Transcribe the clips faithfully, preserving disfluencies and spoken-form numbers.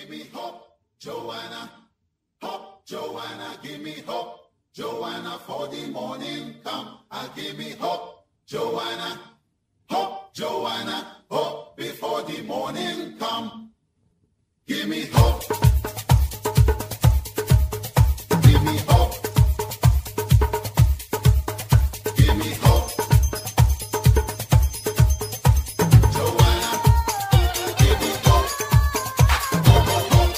give me hope, Joanna. Hope, Joanna, give me hope. Joanna, for the morning come, and give me hope, Joanna. Hope, Joanna, hope before the morning come. Give me hope. Give me hope. Give me hope. Joanna, give me hope. Hope, hope, hope.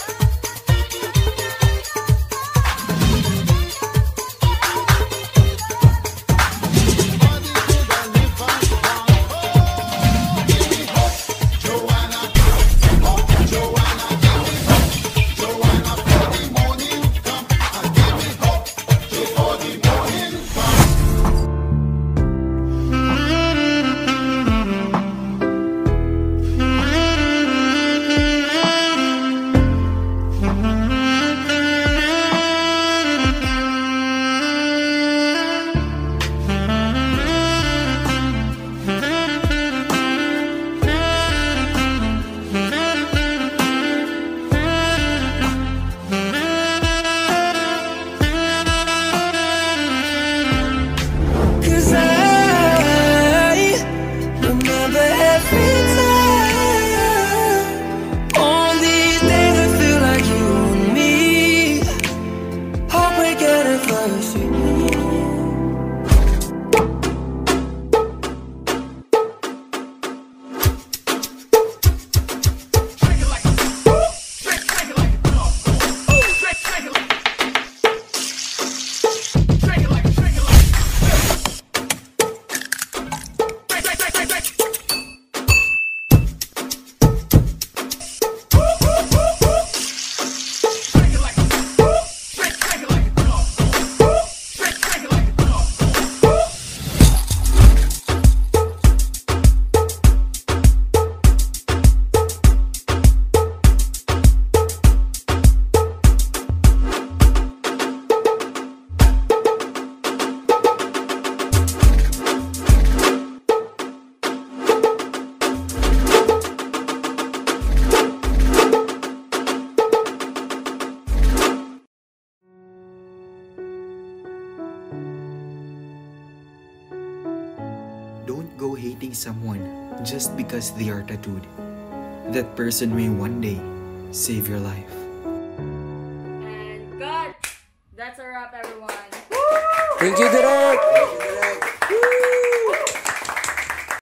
Don't go hating someone just because they are tattooed. That person may one day save your life. And cut! That's a wrap, everyone. Thank you, Direk!